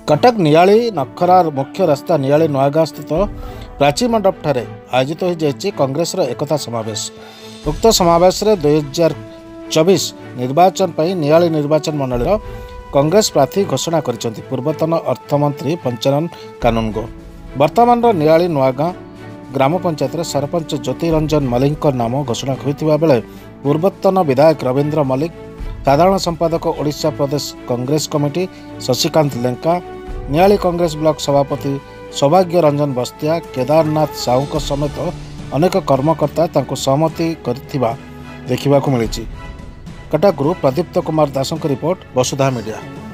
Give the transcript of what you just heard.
कटक नियाली नखरा मुख्य रास्ता नियाली नुआगाँ स्थित प्राची मंडप ठारे आयोजित हो जाइए कांग्रेस एकता समावेश। उक्त समावेश 2024 निर्वाचन पर नियाली निर्वाचन मंडल कांग्रेस प्रार्थी घोषणा कर पूर्वतन अर्थमंत्री पंचानन कानूनगो। वर्तमान नियाली नुआगाँ ग्राम पंचायत सरपंच ज्योतिरंजन मल्लिक नाम घोषणा होता बेले पूर्वतन विधायक रवींद्र मल्लिक, साधारण संपादक Odisha Pradesh Congress committee Shashikant Lenka, Niali Congress block सभापति सौभाग्य रंजन बस्तिया, केदारनाथ साहू समेत अनेक कर्मकर्ता सहमति देखा मिली। कटकरू प्रदीप्त कुमार दासों रिपोर्ट, वसुधा मीडिया।